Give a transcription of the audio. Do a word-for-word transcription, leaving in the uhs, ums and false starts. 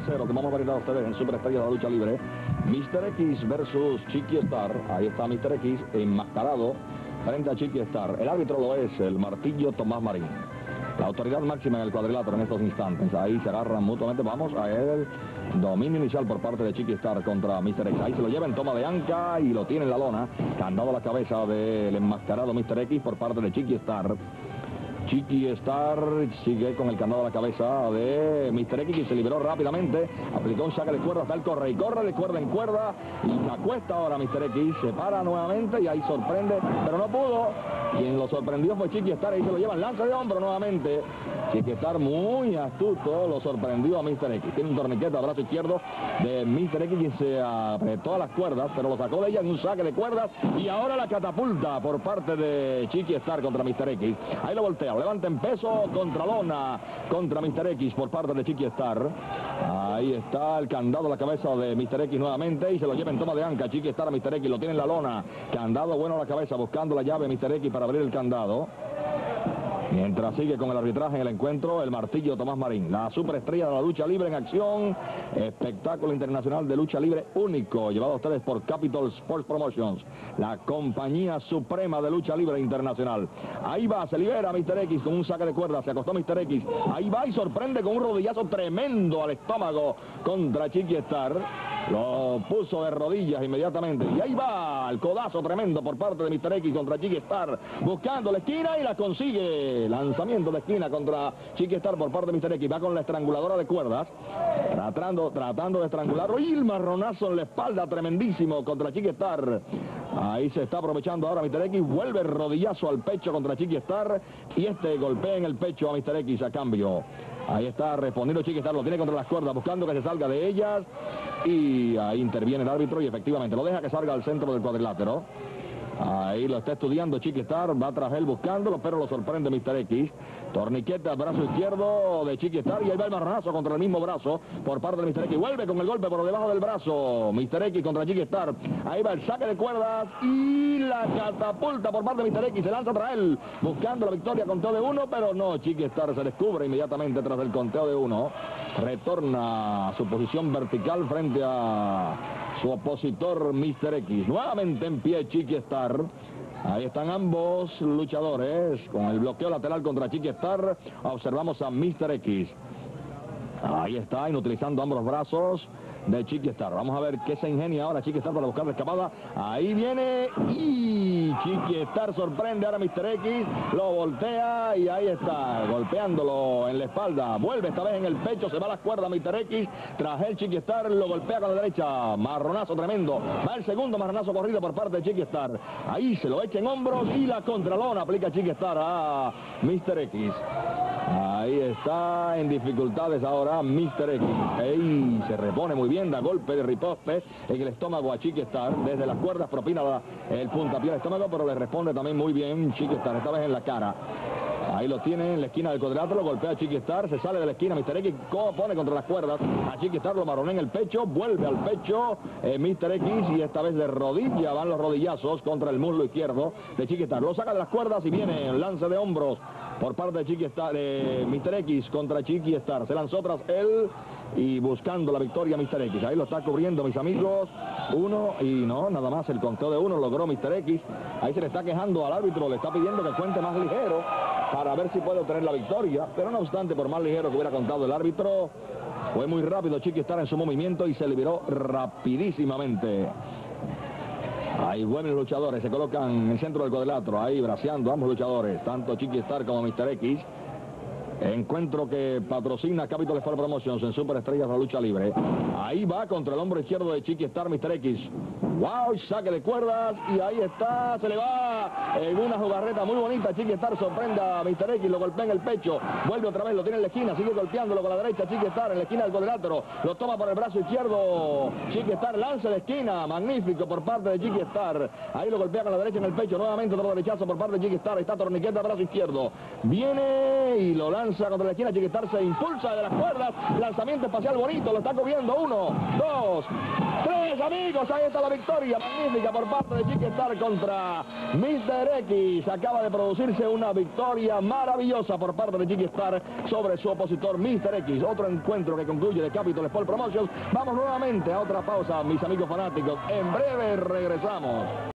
tercero que vamos a brindar a ustedes en Superestrellas de la Lucha Libre. mister X versus Chicky Starr. Ahí está mister X enmascarado frente a Chicky Starr. El árbitro lo es el martillo Tomás Marín. La autoridad máxima en el cuadrilátero en estos instantes. Ahí se agarran mutuamente. Vamos a el dominio inicial por parte de Chicky Starr contra mister X. Ahí se lo lleva en toma de anca y lo tiene en la lona. Candado a la cabeza del enmascarado mister X por parte de Chicky Starr. Chicky Starr sigue con el candado a la cabeza de mister X y se liberó rápidamente. Aplicó un saque de cuerda, hasta él corre y corre de cuerda en cuerda. Y la cuesta ahora mister X. Se para nuevamente y ahí sorprende, pero no pudo. Quien lo sorprendió fue Chicky Starr y se lo llevan lanza de hombro nuevamente. Chicky Starr muy astuto, lo sorprendió a mister X. Tiene un torniquete al brazo izquierdo de mister X quien se apretó a las cuerdas, pero lo sacó de ella en un saque de cuerdas. Y ahora la catapulta por parte de Chicky Starr contra mister X. Ahí lo voltea, levanta en peso contra lona, contra mister X por parte de Chicky Starr. Ahí está el candado a la cabeza de mister X nuevamente y se lo lleva en toma de anca. Chicky Starr a mister X, lo tiene en la lona. Candado bueno a la cabeza, buscando la llave mister X para abrir el candado. Mientras sigue con el arbitraje en el encuentro, el martillo Tomás Marín, la superestrella de la lucha libre en acción. Espectáculo internacional de lucha libre único, llevado a ustedes por Capital Sports Promotions, la compañía suprema de lucha libre internacional. Ahí va, se libera mister X con un saque de cuerda, se acostó mister X. Ahí va y sorprende con un rodillazo tremendo al estómago contra Chicky Starr. Lo puso de rodillas inmediatamente. Y ahí va el codazo tremendo por parte de mister X contra Chicky Starr. Buscando la esquina y la consigue. Lanzamiento de esquina contra Chicky Starr por parte de mister X. Va con la estranguladora de cuerdas. Tratando, tratando de estrangularlo. Y el marronazo en la espalda tremendísimo contra Chicky Starr. Ahí se está aprovechando ahora mister X. Vuelve el rodillazo al pecho contra Chicky Starr. Y este golpea en el pecho a mister X a cambio. Ahí está respondiendo Chicky Starr, lo tiene contra las cuerdas, buscando que se salga de ellas. Y ahí interviene el árbitro y efectivamente lo deja que salga al centro del cuadrilátero. Ahí lo está estudiando Chicky Starr, va tras él buscándolo, pero lo sorprende mister X. Torniquete al brazo izquierdo de Chicky Starr y ahí va el marronazo contra el mismo brazo por parte de mister X. Vuelve con el golpe por debajo del brazo. mister X contra Chicky Starr. Ahí va el saque de cuerdas y la catapulta por parte de mister X. Se lanza tras él buscando la victoria, conteo de uno, pero no. Chicky Starr se descubre inmediatamente tras el conteo de uno. Retorna a su posición vertical frente a su opositor mister X. Nuevamente en pie Chicky Starr. Ahí están ambos luchadores con el bloqueo lateral contra Chicky Starr. Observamos a mister X. Ahí está, inutilizando ambos brazos de Chicky Starr. Vamos a ver qué se ingenia ahora Chicky Starr para buscar la escapada. Ahí viene y Chicky Starr sorprende ahora a mister X. Lo voltea y ahí está, golpeándolo en la espalda. Vuelve esta vez en el pecho, se va a las cuerdas mister X. Tras él Chicky Starr lo golpea con la derecha. Marronazo tremendo. Va el segundo marronazo corrido por parte de Chicky Starr. Ahí se lo echa en hombros y la contralona aplica Chicky Starr a mister X. Ahí está en dificultades ahora mister X. Ahí se repone muy bien, da golpe de riposte en el estómago a Chicky Starr. Desde las cuerdas propina la, el puntapié al estómago, pero le responde también muy bien Chicky Starr, esta vez en la cara. Ahí lo tiene en la esquina del cuadrilátero, golpea a Chicky Starr, se sale de la esquina, mister X pone contra las cuerdas a Chicky Starr, lo marronea en el pecho, vuelve al pecho eh, mister X y esta vez de rodilla van los rodillazos contra el muslo izquierdo de Chicky Starr. Lo saca de las cuerdas y viene el lance de hombros por parte de Chicky Starr, de mister X contra Chicky Starr. Se lanzó tras él y buscando la victoria mister X. Ahí lo está cubriendo, mis amigos. Uno y no, nada más el conteo de uno logró mister X. Ahí se le está quejando al árbitro, le está pidiendo que cuente más ligero para ver si puede obtener la victoria. Pero no obstante, por más ligero que hubiera contado el árbitro, fue muy rápido Chicky Starr en su movimiento y se liberó rapidísimamente. Ahí buenos luchadores, se colocan en el centro del cuadrilátero, ahí braceando ambos luchadores, tanto Chicky Starr como mister X. Encuentro que patrocina Capital Sports Promotions en Superestrellas de la Lucha Libre. Ahí va contra el hombro izquierdo de Chicky Starr, mister X. Wow, saque de cuerdas y ahí está, se le va en una jugarreta muy bonita. Chicky Starr sorprende a mister X, lo golpea en el pecho, vuelve otra vez, lo tiene en la esquina, sigue golpeándolo con la derecha. Chicky Starr en la esquina del cuadrilátero, lo toma por el brazo izquierdo. Chicky Starr lanza de esquina, magnífico por parte de Chicky Starr. Ahí lo golpea con la derecha en el pecho, nuevamente otro derechazo por parte de Chicky Starr. Ahí está torniquete al brazo izquierdo, viene y lo lanza contra la esquina. Chicky Starr se impulsa de las cuerdas, lanzamiento espacial bonito, lo está cubriendo. Uno, dos, tres, amigos, ahí está la victoria. victoria magnífica por parte de Chicky Starr contra mister X. Acaba de producirse una victoria maravillosa por parte de Chicky Starr sobre su opositor mister X. Otro encuentro que concluye de Capitol Sport Promotions. Vamos nuevamente a otra pausa, mis amigos fanáticos. En breve regresamos.